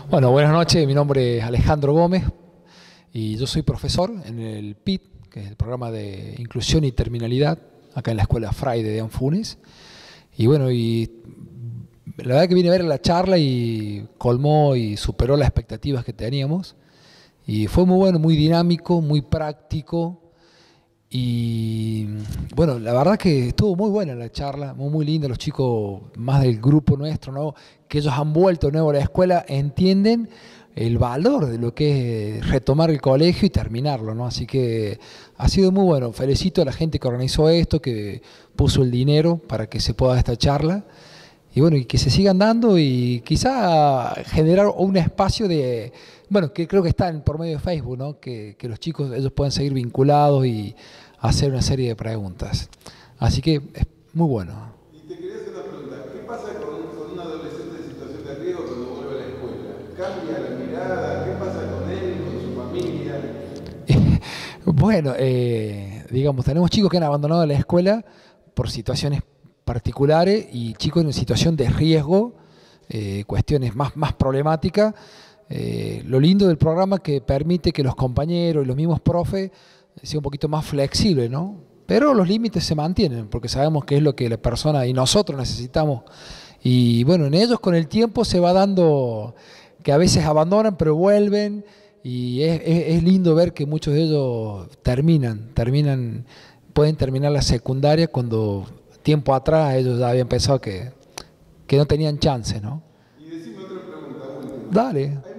Bueno, buenas noches, mi nombre es Alejandro Gómez y yo soy profesor en el PIT, que es el programa de inclusión y terminalidad, acá en la Escuela Fraide de Anfunes. Y bueno, la verdad que vine a ver la charla y colmó y superó las expectativas que teníamos. Y fue muy bueno, muy dinámico, muy práctico. Y bueno, la verdad que estuvo muy buena la charla, muy linda. Los chicos más del grupo nuestro, ¿no? Que ellos han vuelto nuevo a la escuela, entienden el valor de lo que es retomar el colegio y terminarlo, ¿no? Así que ha sido muy bueno. Felicito a la gente que organizó esto, que puso el dinero para que se pueda dar esta charla. Y bueno, y que se sigan dando y quizá generar un espacio de, bueno, que creo que está por medio de Facebook, ¿no? Que los chicos, ellos pueden seguir vinculados y hacer una serie de preguntas. Así que es muy bueno. Y te quería hacer una pregunta. ¿Qué pasa con un adolescente en situación de riesgo cuando vuelve a la escuela? ¿Cambia la mirada? ¿Qué pasa con él, con su familia? Bueno, digamos, tenemos chicos que han abandonado la escuela por situaciones particulares y chicos en situación de riesgo, cuestiones más problemáticas. Lo lindo del programa es que permite que los compañeros y los mismos profes sean un poquito más flexibles, ¿no? Pero los límites se mantienen, porque sabemos que es lo que la persona y nosotros necesitamos. Y bueno, en ellos con el tiempo se va dando que a veces abandonan, pero vuelven. Y es lindo ver que muchos de ellos pueden terminar la secundaria cuando tiempo atrás ellos ya habían pensado que no tenían chance, ¿no? Y decime otra pregunta última. Dale. ¿Hay